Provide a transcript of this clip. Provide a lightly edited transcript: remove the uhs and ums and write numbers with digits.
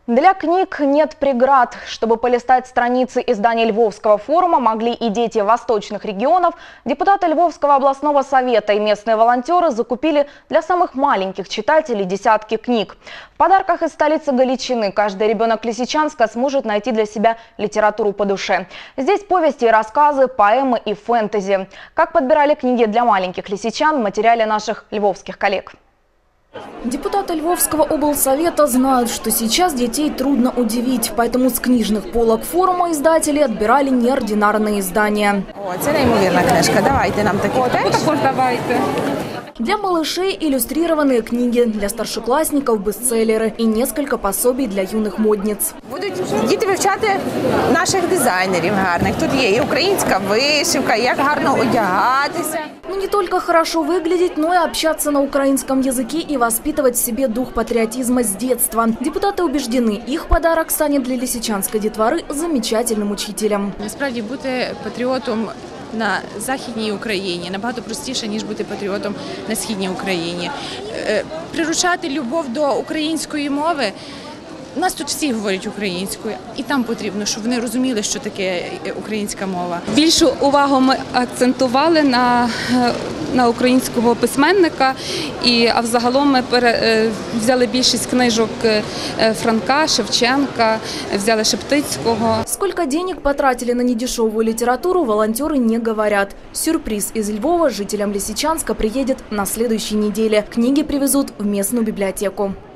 Для книг нет преград. Чтобы полистать страницы изданий Львовского форума могли и дети восточных регионов, депутаты Львовского областного совета и местные волонтеры закупили для самых маленьких читателей десятки книг. В подарках из столицы Галичины каждый ребенок Лисичанска сможет найти для себя литературу по душе. Здесь повести и рассказы, поэмы и фэнтези. Как подбирали книги для маленьких лисичан в материале наших львовских коллег. Депутаты Львовского облсовета знают, что сейчас детей трудно удивить, поэтому с книжных полок форума издатели отбирали неординарные издания. Це неймовірна книжка. Давайте нам такі теж. Давайте. Для малышей иллюстрированные книги, для старшеклассников бестселлеры и несколько пособий для юных модниц. Будуть діти вивчати наших дизайнерів гарних. Тут є і українська вишивка, як гарно одягатися. Но не только хорошо выглядеть, но и общаться на украинском языке и воспитывать в себе дух патриотизма с детства. Депутаты убеждены, их подарок станет для лисичанской детворы замечательным учителем. Насправді бути патріотом на Західній Україні набагато простіше, ніж бути патріотом на Східній Україні. Приручати любов до української мови. У нас тут всі говорять українською, і там потрібно, щоб вони розуміли, що таке українська мова. Більшу увагу ми акцентували на українського письменника, а взагалом ми взяли більшість книжок Франка, Шевченка, взяли Шептицького. Сколько денег потратили на недешевую литературу, волонтеры не говорят. Сюрприз из Львова жителям Лисичанска приедет на следующей неделе. Книги привезут в местную библиотеку.